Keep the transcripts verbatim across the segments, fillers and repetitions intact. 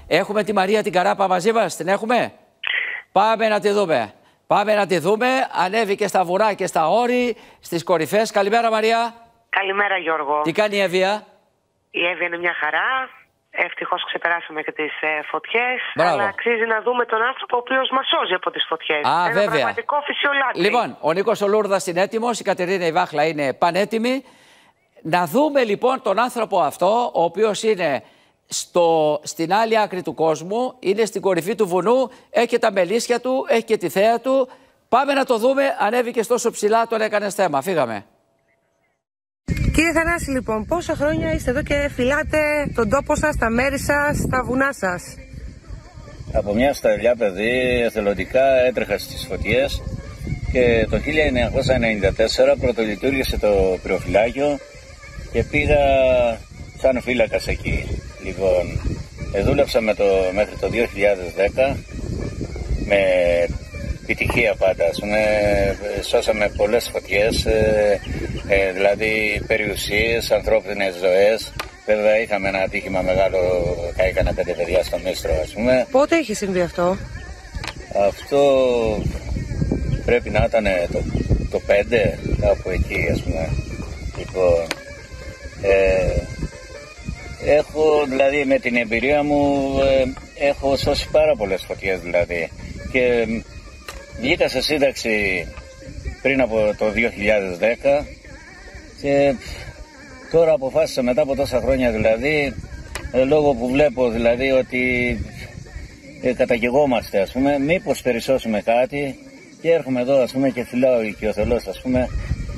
Έχουμε τη Μαρία την Καράπα μαζί μας, την έχουμε. Πάμε να τη δούμε. Πάμε να τη δούμε. Ανέβηκε στα βουρά και στα όρη, στις κορυφές. Καλημέρα Μαρία. Καλημέρα Γιώργο. Τι κάνει η Εύβοια? Η Εύβοια είναι μια χαρά. Ευτυχώς ξεπεράσαμε και τις ε, φωτιές. Μπράβο. Αλλά αξίζει να δούμε τον άνθρωπο ο οποίος μας σώζει από τις φωτιές. Α, Ένα βέβαια. πραγματικό φυσιολάτρη. Λοιπόν, ο Νίκος ο Λούρδας είναι έτοιμος, η Κατερίνα η Βάχλα είναι πανέτοιμη. Να δούμε λοιπόν τον άνθρωπο αυτό, ο οποίος είναι στο, στην άλλη άκρη του κόσμου, είναι στην κορυφή του βουνού, έχει και τα μελίσια του, έχει και τη θέα του. Πάμε να το δούμε, ανέβηκε τόσο ψηλά, τον έκανες θέμα. Φύγαμε. Κύριε Θανάση, λοιπόν, πόσα χρόνια είστε εδώ και φυλάτε τον τόπο σας, τα μέρη σας, τα βουνά σας? Από μια σταλιά παιδί εθελοντικά έτρεχα στις φωτιές και το χίλια εννιακόσια ενενήντα τέσσερα πρωτολειτουργήσε το πυροφυλάκιο και πήγα σαν φύλακας εκεί. Λοιπόν, δούλεψα με το, μέχρι το δύο χιλιάδες δέκα με επιτυχία πάντα. Ας πούμε, σώσαμε πολλές φωτιές, ε, ε, δηλαδή περιουσίες, ανθρώπινες ζωές. Βέβαια είχαμε ένα ατύχημα μεγάλο, έκανα πέντε παιδιά στο Μίστρο, ας πούμε. Πότε είχε συμβεί αυτό? Αυτό πρέπει να ήταν το, το πέντε, κάπου εκεί, ας πούμε. Λοιπόν, ε, έχω, δηλαδή με την εμπειρία μου, ε, έχω σώσει πάρα πολλές φωτιές, δηλαδή. Και βγήκα σε σύνταξη πριν από το δύο χιλιάδες δέκα και τώρα αποφάσισα μετά από τόσα χρόνια, δηλαδή, ε, λόγω που βλέπω δηλαδή ότι ε, καταγεγόμαστε, ας πούμε, μήπως περισσώσουμε κάτι και έρχομαι εδώ, ας πούμε, και φυλάω οικειοθελώς, ας πούμε.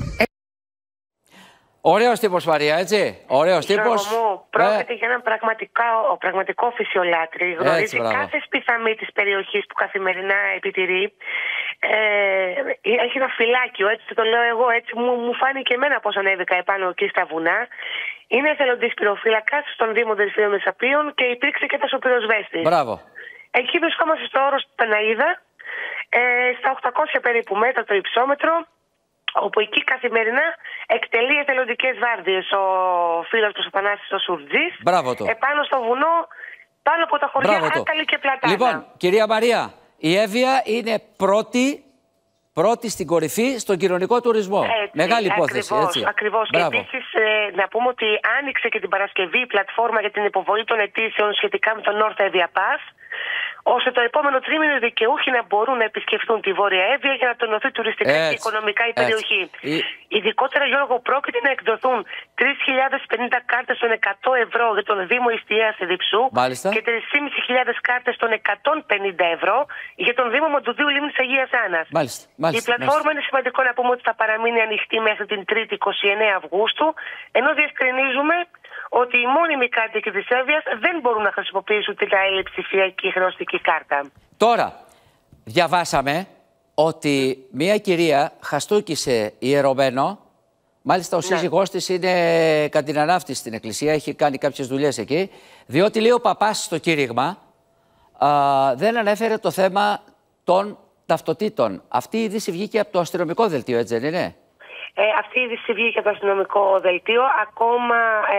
Ωραίος τύπος Μαρία, έτσι. Ωραίος τύπος. Μου, πρόκειται ε. για ένα πραγματικό, πραγματικό φυσιολάτρη. Γνωρίζει έτσι, κάθε σπιθαμή της περιοχής που καθημερινά επιτηρεί. Ε, έχει ένα φυλάκιο, έτσι το λέω εγώ, έτσι μου, μου φάνηκε εμένα πώς ανέβηκα επάνω εκεί στα βουνά. Είναι εθελοντής πυροφύλακας στον Δήμο Δελφύων Μεσαπίων και υπήρξε και δασοπυροσβέστης. Μπράβο. Εκεί βρισκόμαστε στο όρος Πεναΐδα, ε, στα οκτακόσια περίπου μέτρα το υψόμετρο, όπου εκεί καθημερινά εκτελεί εθελοντικές βάρδιες ο φίλος του Θανάσης ο Σουρτζής. Μπράβο του. Επάνω στο βουνό, πάνω από τα χωριά Άκαλη και Πλατάνα. Λοιπόν, κυρία Μαρία, η Εύβοια είναι πρώτη, πρώτη στην κορυφή στον κοινωνικό τουρισμό. Έτσι, μεγάλη υπόθεση, ακριβώς, έτσι. Ακριβώς. Και επίσης ε, να πούμε ότι άνοιξε και την Παρασκευή η πλατφόρμα για την υποβολή των αιτήσεων σχετικά με τον North Evia Pass, ώστε το επόμενο τρίμηνο οι δικαιούχοι να μπορούν να επισκεφθούν τη Βόρεια Εύβοια για να τονωθεί τουριστικά έτσι, και οικονομικά η περιοχή. Η... Ειδικότερα, Γιώργο, πρόκειται να εκδοθούν τρεις χιλιάδες πενήντα κάρτες των εκατό ευρώ για τον Δήμο Ιστιαίας Διψού και τρεις χιλιάδες πεντακόσιες κάρτες των εκατόν πενήντα ευρώ για τον Δήμο Μοντουδίου Λίμνης Αγίας Άννας. Μάλιστα, μάλιστα, η πλατφόρμα μάλιστα. είναι σημαντικό να πούμε ότι θα παραμείνει ανοιχτή μέχρι την Τρίτη είκοσι εννέα Αυγούστου, ενώ διευκρινίζουμε ότι οι μόνιμοι κάτοικοι της Εύβοιας δεν μπορούν να χρησιμοποιήσουν την άλλη ψηφιακή χρεωστική κάρτα. Τώρα, διαβάσαμε ότι μια κυρία χαστούκησε ιερωμένο. Μάλιστα, ο ναι. σύζυγός της είναι καντιναναύτης στην εκκλησία, έχει κάνει κάποιες δουλειές εκεί. Διότι λέει ο παπάς στο κήρυγμα, α, δεν ανέφερε το θέμα των ταυτοτήτων. Αυτή η είδηση βγήκε από το αστυνομικό δελτίο, έτσι δεν είναι? Ε, αυτή η είδηση βγήκε από το αστυνομικό δελτίο. Ακόμα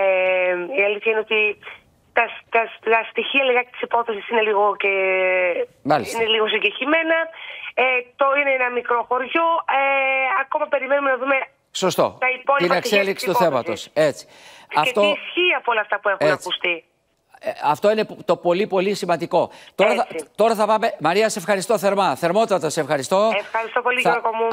ε, η αλήθεια είναι ότι τα, τα, τα στοιχεία λιγάκι της υπόθεσης είναι λίγο, και, είναι λίγο συγκεκριμένα. Ε, το είναι ένα μικρό χωριό. Ε, ακόμα περιμένουμε να δούμε Σωστό. τα υπόλοιπα την εξέλιξη του θέματος. Έτσι. Και αυτό... τι ισχύει από όλα αυτά που έχουν Έτσι. ακουστεί. Ε, αυτό είναι το πολύ πολύ σημαντικό. Τώρα θα, τώρα θα πάμε. Μαρία, σε ευχαριστώ θερμά. Θερμότατα σε ευχαριστώ. Ευχαριστώ πολύ, θα... Γιώργο μου.